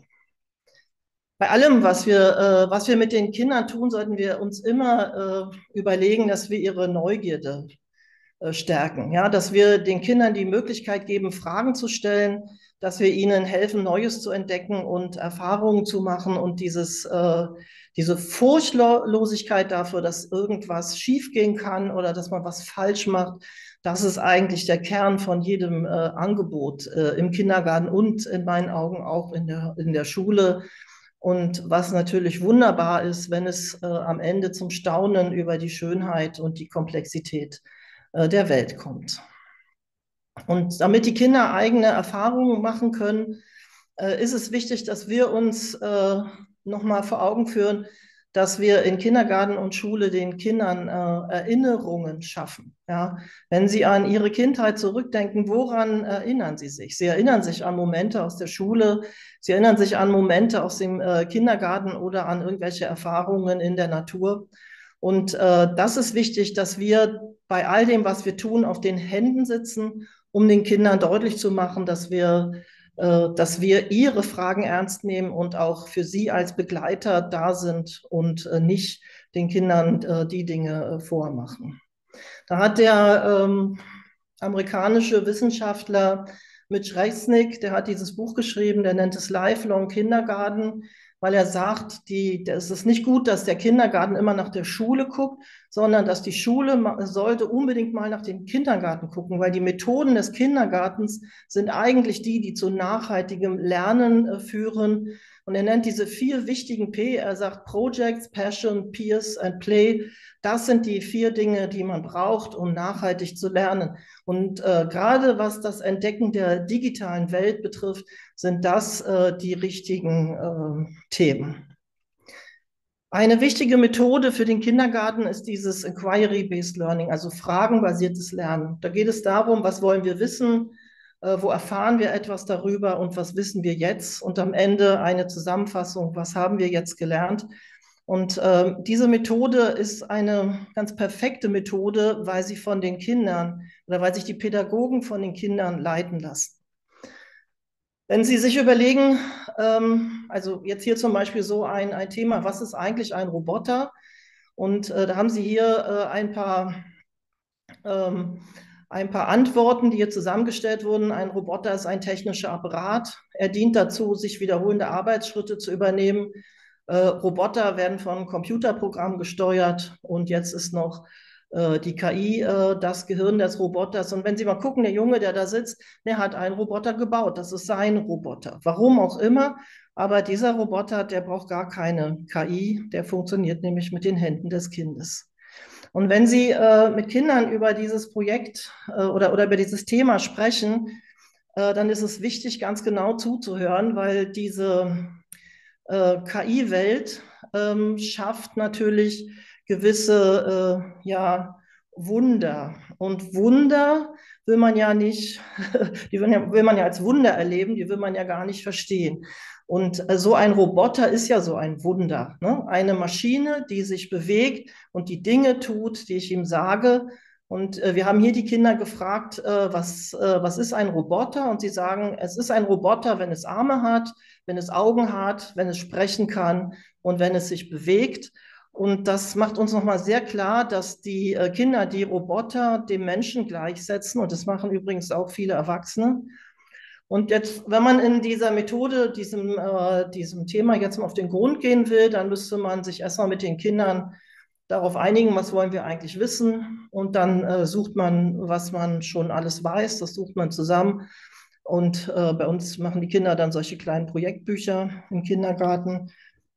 Bei allem, was wir, äh, was wir mit den Kindern tun, sollten wir uns immer äh, überlegen, dass wir ihre Neugierde äh, stärken. Ja, dass wir den Kindern die Möglichkeit geben, Fragen zu stellen, dass wir ihnen helfen, Neues zu entdecken und Erfahrungen zu machen und dieses, äh, diese Furchtlosigkeit dafür, dass irgendwas schiefgehen kann oder dass man was falsch macht, das ist eigentlich der Kern von jedem äh, Angebot äh, im Kindergarten und in meinen Augen auch in der, in der Schule. Und was natürlich wunderbar ist, wenn es äh, am Ende zum Staunen über die Schönheit und die Komplexität äh, der Welt kommt. Und damit die Kinder eigene Erfahrungen machen können, äh, ist es wichtig, dass wir uns äh, nochmal vor Augen führen, dass wir in Kindergarten und Schule den Kindern äh, Erinnerungen schaffen. Ja? Wenn sie an ihre Kindheit zurückdenken, woran erinnern sie sich? Sie erinnern sich an Momente aus der Schule, sie erinnern sich an Momente aus dem äh, Kindergarten oder an irgendwelche Erfahrungen in der Natur. Und äh, das ist wichtig, dass wir bei all dem, was wir tun, auf den Händen sitzen, um den Kindern deutlich zu machen, dass wir dass wir ihre Fragen ernst nehmen und auch für sie als Begleiter da sind und nicht den Kindern die Dinge vormachen. Da hat der ähm, amerikanische Wissenschaftler Mitch Resnick, der hat dieses Buch geschrieben, der nennt es Lifelong Kindergarten, weil er sagt, die, es ist nicht gut, dass der Kindergarten immer nach der Schule guckt, sondern dass die Schule sollte unbedingt mal nach dem Kindergarten gucken, weil die Methoden des Kindergartens sind eigentlich die, die zu nachhaltigem Lernen äh, führen. Und er nennt diese vier wichtigen P, er sagt Projects, Passion, Peers and Play. Das sind die vier Dinge, die man braucht, um nachhaltig zu lernen. Und äh, gerade was das Entdecken der digitalen Welt betrifft, sind das äh, die richtigen äh, Themen. Eine wichtige Methode für den Kindergarten ist dieses Inquiry-Based Learning, also fragenbasiertes Lernen. Da geht es darum, was wollen wir wissen, äh, wo erfahren wir etwas darüber und was wissen wir jetzt? Und am Ende eine Zusammenfassung, was haben wir jetzt gelernt? Und äh, diese Methode ist eine ganz perfekte Methode, weil sie von den Kindern oder weil sich die Pädagogen von den Kindern leiten lassen. Wenn Sie sich überlegen, ähm, also jetzt hier zum Beispiel so ein, ein Thema, was ist eigentlich ein Roboter? Und äh, da haben Sie hier äh, ein paar, ähm, ein paar Antworten, die hier zusammengestellt wurden. Ein Roboter ist ein technischer Apparat. Er dient dazu, sich wiederholende Arbeitsschritte zu übernehmen. Äh, Roboter werden von Computerprogrammen gesteuert und jetzt ist noch äh, die K I äh, das Gehirn des Roboters. Und wenn Sie mal gucken, der Junge, der da sitzt, der hat einen Roboter gebaut. Das ist sein Roboter. Warum auch immer. Aber dieser Roboter, der braucht gar keine K I. Der funktioniert nämlich mit den Händen des Kindes. Und wenn Sie äh, mit Kindern über dieses Projekt äh, oder, oder über dieses Thema sprechen, äh, dann ist es wichtig, ganz genau zuzuhören, weil diese äh, K I-Welt ähm, schafft natürlich gewisse äh, ja, Wunder. Und Wunder will man ja nicht, die will, ja, will man ja als Wunder erleben, die will man ja gar nicht verstehen. Und äh, so ein Roboter ist ja so ein Wunder, ne? Eine Maschine, die sich bewegt und die Dinge tut, die ich ihm sage. Und äh, wir haben hier die Kinder gefragt, äh, was, äh, was ist ein Roboter? Und sie sagen, es ist ein Roboter, wenn es Arme hat, wenn es Augen hat, wenn es sprechen kann und wenn es sich bewegt. Und das macht uns nochmal sehr klar, dass die äh, Kinder die Roboter dem Menschen gleichsetzen. Und das machen übrigens auch viele Erwachsene. Und jetzt, wenn man in dieser Methode, diesem, äh, diesem Thema jetzt mal auf den Grund gehen will, dann müsste man sich erstmal mit den Kindern darauf einigen, was wollen wir eigentlich wissen. Und dann äh, sucht man, was man schon alles weiß, das sucht man zusammen. Und äh, bei uns machen die Kinder dann solche kleinen Projektbücher im Kindergarten.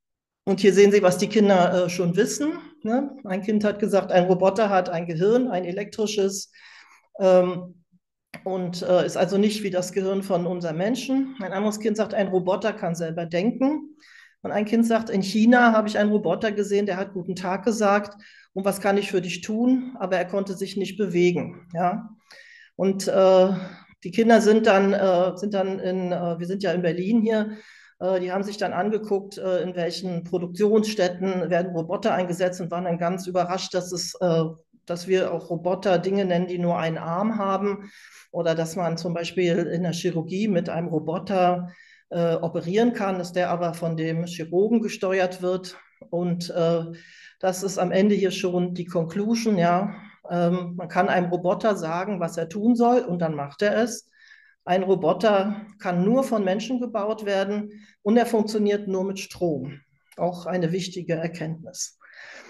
Und hier sehen Sie, was die Kinder äh, schon wissen. Ne? Ein Kind hat gesagt, ein Roboter hat ein Gehirn, ein elektrisches. Ähm, und äh, ist also nicht wie das Gehirn von unserem Menschen. Ein anderes Kind sagt, ein Roboter kann selber denken. Und ein Kind sagt, in China habe ich einen Roboter gesehen, der hat guten Tag gesagt. Und was kann ich für dich tun? Aber er konnte sich nicht bewegen. Ja? Und äh, die Kinder sind dann, äh, sind dann in, äh, wir sind ja in Berlin hier, äh, die haben sich dann angeguckt, äh, in welchen Produktionsstätten werden Roboter eingesetzt und waren dann ganz überrascht, dass es, äh, dass wir auch Roboter Dinge nennen, die nur einen Arm haben. Oder dass man zum Beispiel in der Chirurgie mit einem Roboter äh, operieren kann, dass der aber von dem Chirurgen gesteuert wird. Und äh, das ist am Ende hier schon die Conclusion, ja. Ähm, man kann einem Roboter sagen, was er tun soll, und dann macht er es. Ein Roboter kann nur von Menschen gebaut werden und er funktioniert nur mit Strom. Auch eine wichtige Erkenntnis.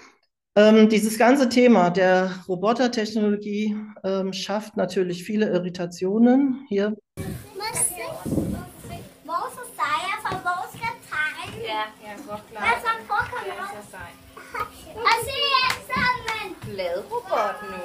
Ähm, dieses ganze Thema der Robotertechnologie ähm, schafft natürlich viele Irritationen. Hier. Ja, ja, så klart. Hvad så forekommer Det er der? så sejt. Og se jer sammen! Bladrobot nu.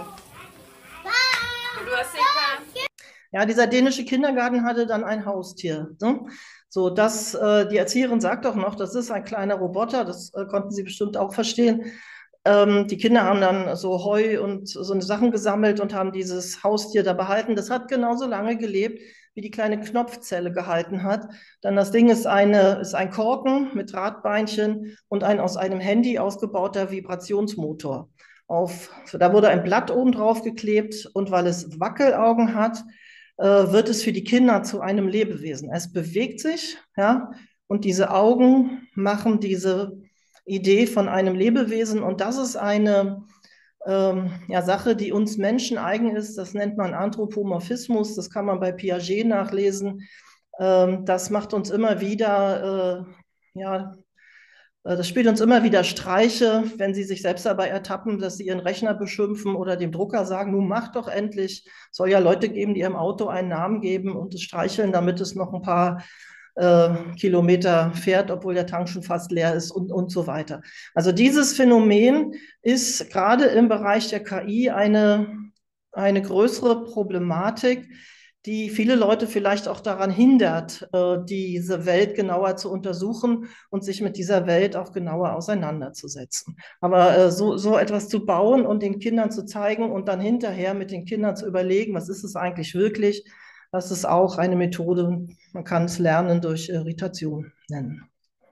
Ah! Vil du også se, Karen? Ja, dieser dänische Kindergarten hatte dann ein Haustier. Ne? So, das, äh, die Erzieherin sagt auch noch, das ist ein kleiner Roboter, das äh, konnten Sie bestimmt auch verstehen. Ähm, die Kinder haben dann so Heu und so eine Sachen gesammelt und haben dieses Haustier da behalten. Das hat genauso lange gelebt, wie die kleine Knopfzelle gehalten hat. Dann das Ding ist, eine, ist ein Korken mit Drahtbeinchen und ein aus einem Handy ausgebauter Vibrationsmotor. Auf, da wurde ein Blatt oben drauf geklebt und weil es Wackelaugen hat, äh, wird es für die Kinder zu einem Lebewesen. Es bewegt sich, ja, und diese Augen machen diese Idee von einem Lebewesen. Und das ist eine ähm, ja, Sache, die uns Menschen eigen ist. Das nennt man Anthropomorphismus. Das kann man bei Piaget nachlesen. Ähm, das macht uns immer wieder, äh, ja, das spielt uns immer wieder Streiche, wenn sie sich selbst dabei ertappen, dass sie ihren Rechner beschimpfen oder dem Drucker sagen, nun mach doch endlich. Es soll ja Leute geben, die ihrem Auto einen Namen geben und es streicheln, damit es noch ein paar äh, Kilometer fährt, obwohl der Tank schon fast leer ist und, und so weiter. Also dieses Phänomen ist gerade im Bereich der K I eine, eine größere Problematik, die viele Leute vielleicht auch daran hindert, äh, diese Welt genauer zu untersuchen und sich mit dieser Welt auch genauer auseinanderzusetzen. Aber äh, so, so etwas zu bauen und den Kindern zu zeigen und dann hinterher mit den Kindern zu überlegen, was ist es eigentlich wirklich, das ist auch eine Methode, man kann es Lernen durch Irritation nennen.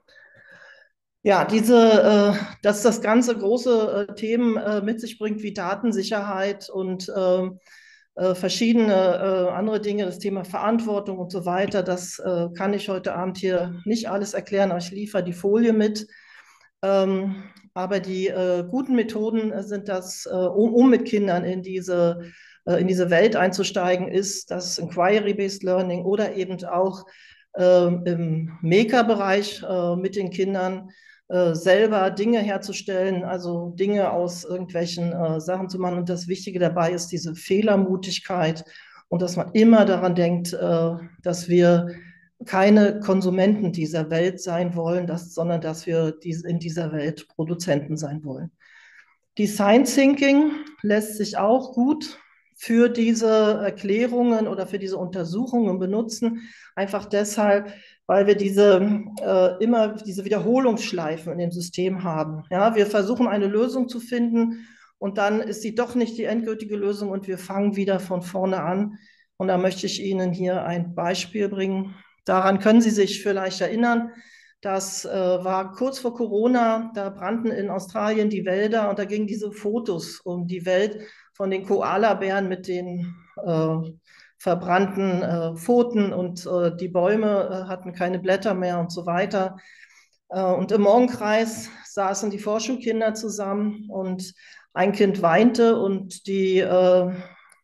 Ja, diese, äh, dass das ganze große äh, Themen äh, mit sich bringt, wie Datensicherheit und äh, äh, verschiedene äh, andere Dinge, das Thema Verantwortung und so weiter, das äh, kann ich heute Abend hier nicht alles erklären, aber ich liefere die Folie mit. Ähm, aber die äh, guten Methoden sind das, äh, um, um mit Kindern in diese, äh, in diese Welt einzusteigen, ist das Inquiry-Based Learning oder eben auch äh, im Maker-Bereich äh, mit den Kindern äh, selber Dinge herzustellen, also Dinge aus irgendwelchen äh, Sachen zu machen. Und das Wichtige dabei ist diese Fehlermutigkeit und dass man immer daran denkt, äh, dass wir keine Konsumenten dieser Welt sein wollen, dass, sondern dass wir dies, in dieser Welt Produzenten sein wollen. Design Thinking lässt sich auch gut für diese Erklärungen oder für diese Untersuchungen benutzen, einfach deshalb, weil wir diese äh, immer diese Wiederholungsschleifen in dem System haben. Ja, wir versuchen eine Lösung zu finden und dann ist sie doch nicht die endgültige Lösung und wir fangen wieder von vorne an. Und da möchte ich Ihnen hier ein Beispiel bringen. Daran können Sie sich vielleicht erinnern. Das äh, war kurz vor Corona, da brannten in Australien die Wälder und da gingen diese Fotos um die Welt von den Koalabären mit den äh, verbrannten äh, Pfoten und äh, die Bäume äh, hatten keine Blätter mehr und so weiter. Äh, und im Morgenkreis saßen die Vorschulkinder zusammen und ein Kind weinte und die, äh,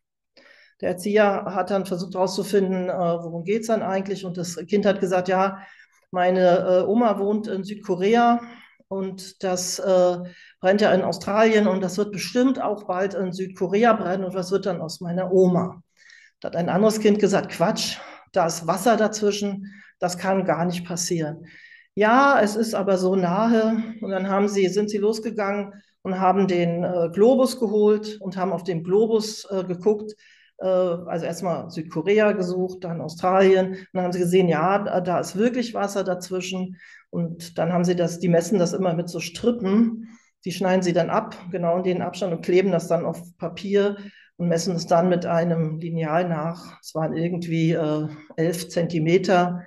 der Erzieher hat dann versucht herauszufinden, äh, worum geht es dann eigentlich. Und das Kind hat gesagt, ja, meine äh, Oma wohnt in Südkorea und das äh, brennt ja in Australien und das wird bestimmt auch bald in Südkorea brennen. Und was wird dann aus meiner Oma? Da hat ein anderes Kind gesagt, Quatsch, da ist Wasser dazwischen, das kann gar nicht passieren. Ja, es ist aber so nahe. Und dann haben sie, sind sie losgegangen und haben den äh, Globus geholt und haben auf dem Globus äh, geguckt, also erstmal Südkorea gesucht, dann Australien. Und dann haben sie gesehen, ja, da ist wirklich Wasser dazwischen. Und dann haben sie das, die messen das immer mit so Strippen. Die schneiden sie dann ab, genau in den Abstand und kleben das dann auf Papier und messen es dann mit einem Lineal nach. Es waren irgendwie äh, elf Zentimeter.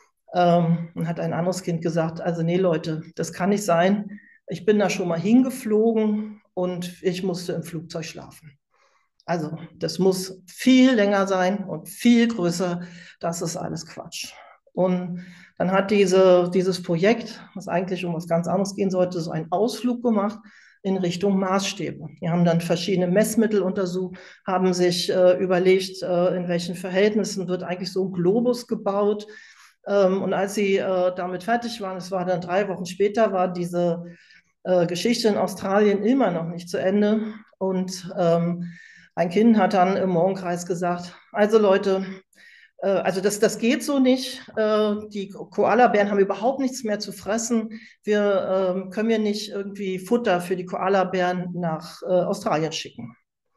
Ähm, und hat ein anderes Kind gesagt, also nee, Leute, das kann nicht sein. Ich bin da schon mal hingeflogen und ich musste im Flugzeug schlafen. Also das muss viel länger sein und viel größer. Das ist alles Quatsch. Und dann hat diese, dieses Projekt, was eigentlich um was ganz anderes gehen sollte, so einen Ausflug gemacht in Richtung Maßstäbe. Die haben dann verschiedene Messmittel untersucht, haben sich äh, überlegt, äh, in welchen Verhältnissen wird eigentlich so ein Globus gebaut. Ähm, und als sie äh, damit fertig waren, es war dann drei Wochen später, war diese äh, Geschichte in Australien immer noch nicht zu Ende. Und ähm, ein Kind hat dann im Morgenkreis gesagt, also Leute, äh, also das, das geht so nicht. Äh, die Koalabären haben überhaupt nichts mehr zu fressen. Wir äh, können wir nicht irgendwie Futter für die Koalabären nach äh, Australien schicken.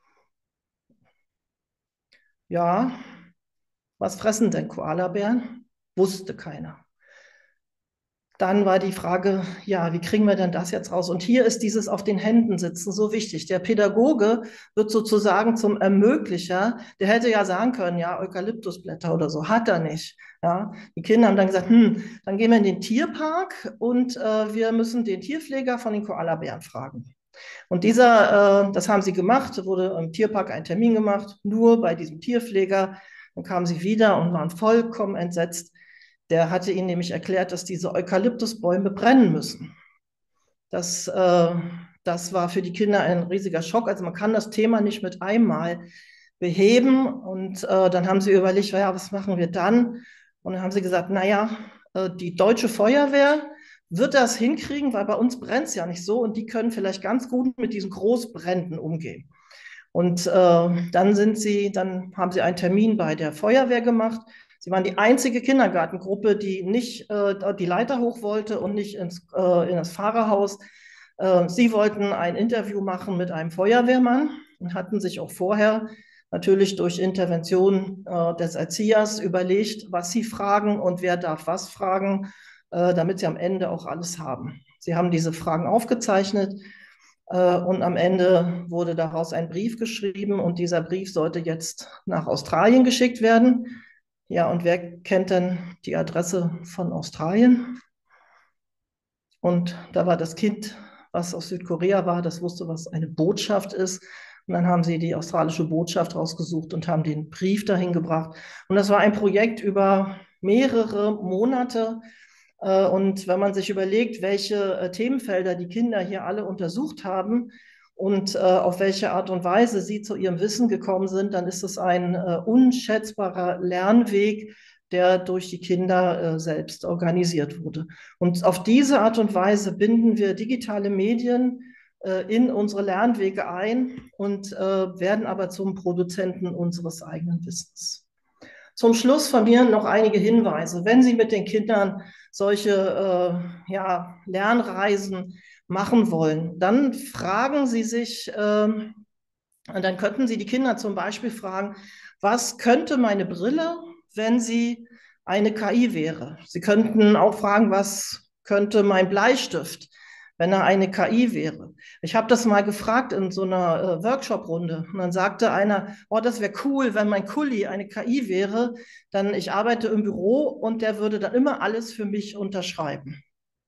Ja, was fressen denn Koalabären? Wusste keiner. Dann war die Frage, ja, wie kriegen wir denn das jetzt raus? Und hier ist dieses auf den Händen sitzen so wichtig. Der Pädagoge wird sozusagen zum Ermöglicher. Der hätte ja sagen können, ja, Eukalyptusblätter oder so, hat er nicht. Ja, die Kinder haben dann gesagt, hm, dann gehen wir in den Tierpark und äh, wir müssen den Tierpfleger von den Koalabären fragen. Und dieser, äh, das haben sie gemacht, wurde im Tierpark ein Termin gemacht, nur bei diesem Tierpfleger. Dann kamen sie wieder und waren vollkommen entsetzt. Der hatte ihnen nämlich erklärt, dass diese Eukalyptusbäume brennen müssen. Das, äh, das war für die Kinder ein riesiger Schock. Also man kann das Thema nicht mit einmal beheben. Und äh, dann haben sie überlegt, ja, was machen wir dann? Und dann haben sie gesagt, naja, äh, die deutsche Feuerwehr wird das hinkriegen, weil bei uns brennt es ja nicht so und die können vielleicht ganz gut mit diesen Großbränden umgehen. Und äh, dann sind sie, dann haben sie einen Termin bei der Feuerwehr gemacht. Sie waren die einzige Kindergartengruppe, die nicht äh, die Leiter hoch wollte und nicht ins, äh, in das Fahrerhaus. Äh, sie wollten ein Interview machen mit einem Feuerwehrmann und hatten sich auch vorher natürlich durch Intervention äh, des Erziehers überlegt, was sie fragen und wer darf was fragen, äh, damit sie am Ende auch alles haben. Sie haben diese Fragen aufgezeichnet äh, und am Ende wurde daraus ein Brief geschrieben und dieser Brief sollte jetzt nach Australien geschickt werden. Ja, und wer kennt denn die Adresse von Australien? Und da war das Kind, was aus Südkorea war, das wusste, was eine Botschaft ist. Und dann haben sie die australische Botschaft rausgesucht und haben den Brief dahin gebracht. Und das war ein Projekt über mehrere Monate. Und wenn man sich überlegt, welche Themenfelder die Kinder hier alle untersucht haben und äh, auf welche Art und Weise sie zu ihrem Wissen gekommen sind, dann ist es ein äh, unschätzbarer Lernweg, der durch die Kinder äh, selbst organisiert wurde. Und auf diese Art und Weise binden wir digitale Medien äh, in unsere Lernwege ein und äh, werden aber zum Produzenten unseres eigenen Wissens. Zum Schluss von mir noch einige Hinweise. Wenn Sie mit den Kindern solche äh, ja, Lernreisen machen wollen, dann fragen Sie sich, äh, und dann könnten Sie die Kinder zum Beispiel fragen, was könnte meine Brille, wenn sie eine K I wäre? Sie könnten auch fragen, was könnte mein Bleistift, wenn er eine K I wäre? Ich habe das mal gefragt in so einer äh, Workshop-Runde. Und dann sagte einer, oh, das wäre cool, wenn mein Kuli eine K I wäre. Dann ich arbeite im Büro und der würde dann immer alles für mich unterschreiben.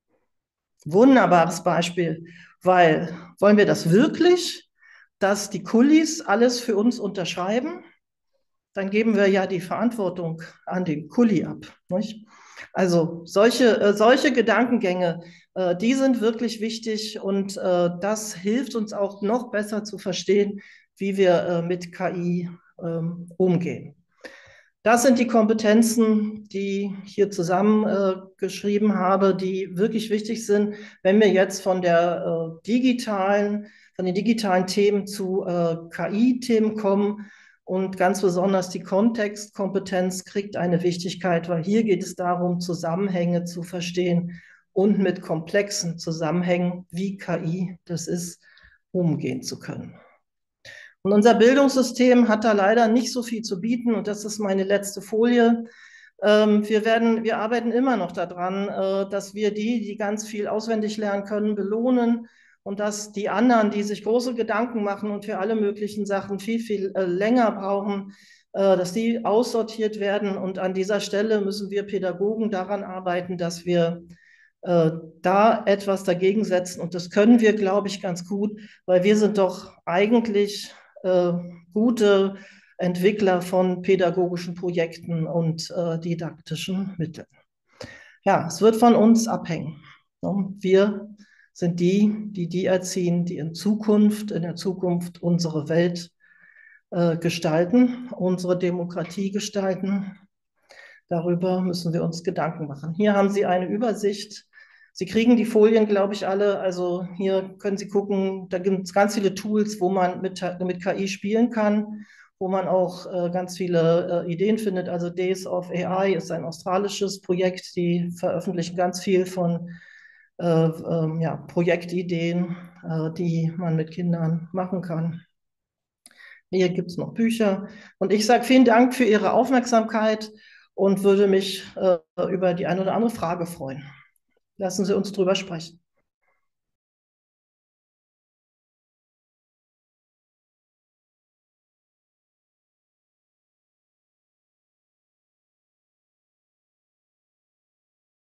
Wunderbares Beispiel, weil wollen wir das wirklich, dass die Kulis alles für uns unterschreiben? Dann geben wir ja die Verantwortung an den Kuli ab. Nicht? Also solche, äh, solche Gedankengänge, äh, die sind wirklich wichtig und äh, das hilft uns auch noch besser zu verstehen, wie wir äh, mit K I ähm, umgehen. Das sind die Kompetenzen, die ich hier zusammengeschrieben äh, habe, die wirklich wichtig sind, wenn wir jetzt von der äh, digitalen, von den digitalen Themen zu äh, K I-Themen kommen. Und ganz besonders die Kontextkompetenz kriegt eine Wichtigkeit, weil hier geht es darum, Zusammenhänge zu verstehen und mit komplexen Zusammenhängen, wie K I das ist, umgehen zu können. Und unser Bildungssystem hat da leider nicht so viel zu bieten. Und das ist meine letzte Folie. Ähm, wir werden, wir arbeiten immer noch daran, äh, dass wir die, die ganz viel auswendig lernen können, belohnen und dass die anderen, die sich große Gedanken machen und für alle möglichen Sachen viel, viel äh, länger brauchen, äh, dass die aussortiert werden. Und an dieser Stelle müssen wir Pädagogen daran arbeiten, dass wir äh, da etwas dagegen setzen. Und das können wir, glaube ich, ganz gut, weil wir sind doch eigentlich äh, gute Entwickler von pädagogischen Projekten und äh, didaktischen Mitteln. Ja, es wird von uns abhängen. Wir sind die, die die erziehen, die in Zukunft, in der Zukunft unsere Welt äh, gestalten, unsere Demokratie gestalten. Darüber müssen wir uns Gedanken machen. Hier haben Sie eine Übersicht. Sie kriegen die Folien, glaube ich, alle. Also hier können Sie gucken, da gibt es ganz viele Tools, wo man mit, mit K I spielen kann, wo man auch äh, ganz viele äh, Ideen findet. Also Days of A I ist ein australisches Projekt, die veröffentlichen ganz viel von äh, äh, ja, Projektideen, äh, die man mit Kindern machen kann. Hier gibt es noch Bücher. Und ich sage vielen Dank für Ihre Aufmerksamkeit und würde mich äh, über die eine oder andere Frage freuen. Lassen Sie uns drüber sprechen.